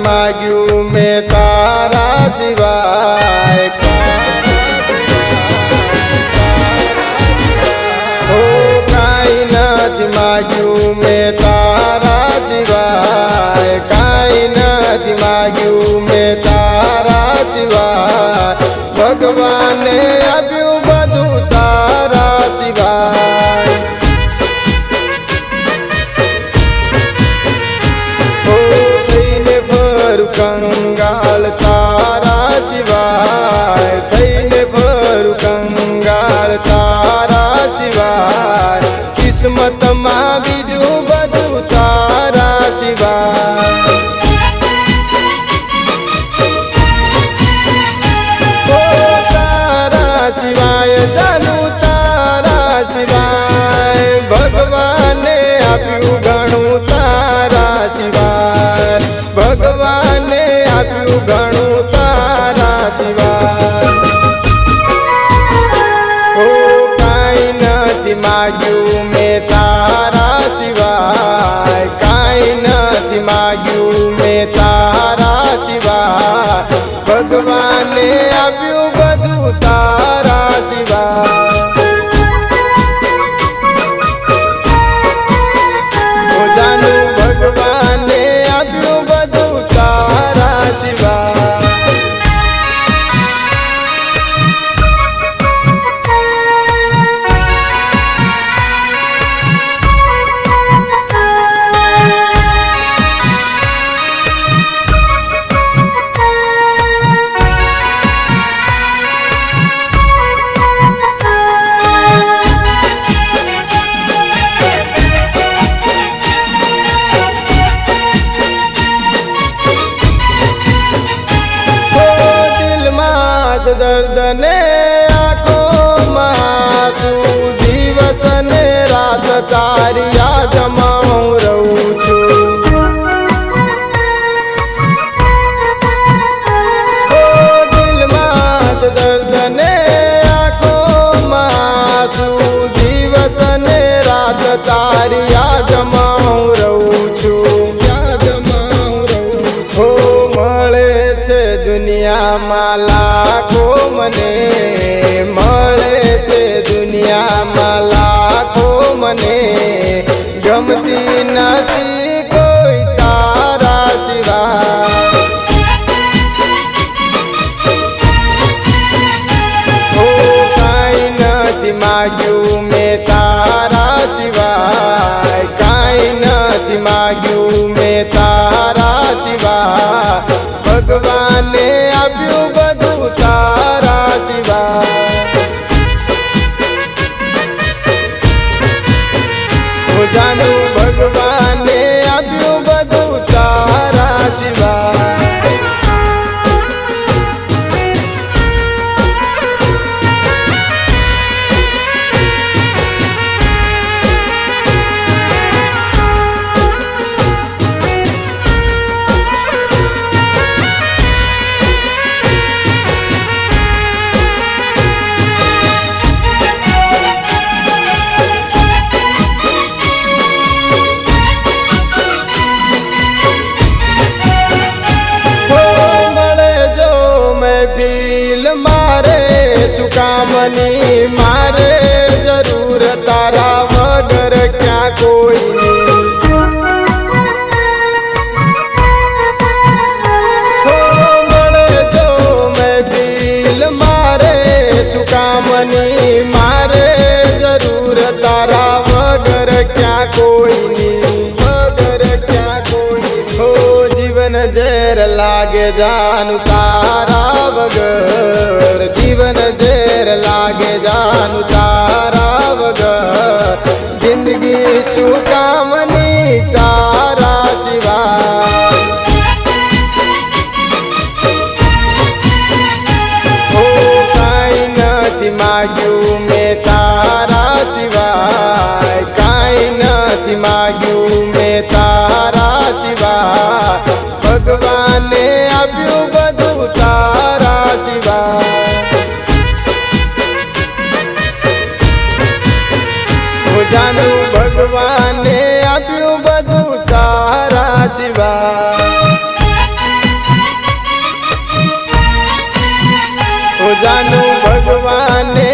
माग्यू मैं तारा सिवाय। हो काई नहीं माग्यू मैं तारा सिवाय, काई नहीं माग्यू मैं तारा सिवाय। भगवान ने आप्यू बधु तारा सिवाय। हो थईने भरू कंगाल तारा सिवाय, थईने भरू कंगाल तारा सिवाय। किस्मत मां बीजू बधु तारा सिवाय। सिवाय जानू तारा सिवाय, भगवान ने आप्यू घणू तारा सिवाय, भगवान ने आप्यू घणू तारा सिवाय। हो काई नहीं माग्यू मैं तारा सिवाय, काई नहीं माग्यू मैं तारा सिवाय। भगवान ने आप्यू बधु तारा सिवाय। हो जानू भगवान ने आप्यू बधु तारा सिवाय। दर्द ने आंखों में आंसू, दिवस ने रात तारी याद मां रहूं छू। ओ दिल में दर्द ने आंखों में आंसू, दिवस ने रात तारी याद मां रहूं छू, याद मां रहूं। हो मळे छे दुनिया में लाखो मने, मळे छे दुनिया में लाखो मने। गमती नहीं कोई तारा सिवाय। हो काई नहीं माग्यू मैं तारा सिवाय, काई नहीं माग्यू मैं तारा सिवाय। भगवान ने आप्यू बधु तारा सिवाय। हो जानू भगवान ने आप्यू बधु तारा सिवाय। फील मारे सुकामनी मारे जरूर तारा वगर क्या कोई हो मळे जो मैं फील मारे सुकामनी मारे जरूर तारा वगर क्या कोई वगर क्या कोई। हो जीवन जहर लागे जानू तारा वगर, जीवन जहर लागे जानू तारा वगर। जिंदगी सुकामनी तारा सिवाय। हो काई नहीं माग्यू मैं तारा सिवाय, काई नहीं माग्यू मैं तारा सिवाय। भगवान ने आप्यू बधु तारा सिवाय। हो जानू भगवान ने आप्यू बधु तारा सिवाय। જાનું ભગવાને